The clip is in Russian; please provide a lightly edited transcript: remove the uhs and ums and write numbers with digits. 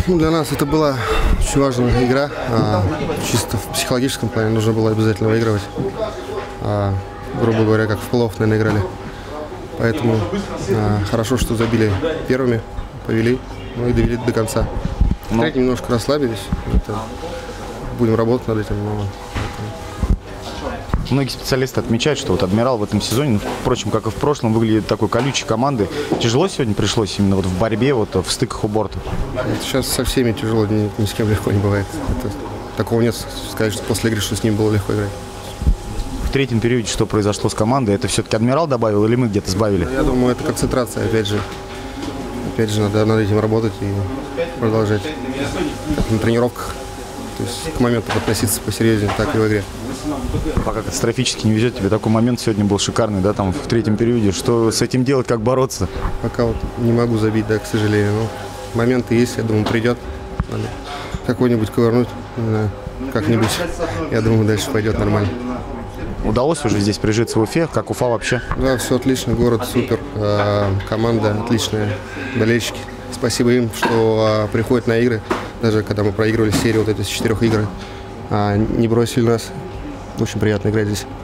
Ну, для нас это была очень важная игра. Чисто в психологическом плане нужно было обязательно выигрывать. Грубо говоря, как в плей-офф, наверное, играли. Поэтому хорошо, что забили первыми, повели, ну и довели до конца. В третьем немножко расслабились. Будем работать над этим. Многие специалисты отмечают, что вот «Адмирал» в этом сезоне, впрочем, как и в прошлом, выглядит такой колючей командой. Тяжело сегодня пришлось именно вот в борьбе, вот в стыках у борта? Сейчас со всеми тяжело, ни с кем легко не бывает. Такого нет, сказать, что после игры, что с ним было легко играть. В третьем периоде что произошло с командой? Это все-таки «Адмирал» добавил или мы где-то сбавили? Я думаю, это концентрация, опять же. Опять же, надо над этим работать и продолжать. Как на тренировках. То есть к моменту относиться посерьезнее, так и в игре. Пока катастрофически не везет, тебе такой момент сегодня был шикарный, да, там в третьем периоде. Что с этим делать, как бороться? Пока вот не могу забить, да, к сожалению. Но моменты есть, я думаю, придет. Надо какой-нибудь ковырнуть, не знаю, как-нибудь. Я думаю, дальше пойдет нормально. Удалось уже здесь прижиться в Уфе? Как Уфа вообще? Да, все отлично, город супер, команда отличная, болельщики. Спасибо им, что приходят на игры, даже когда мы проигрывали серию вот эти с 4 игр, не бросили нас. Очень приятно играть здесь.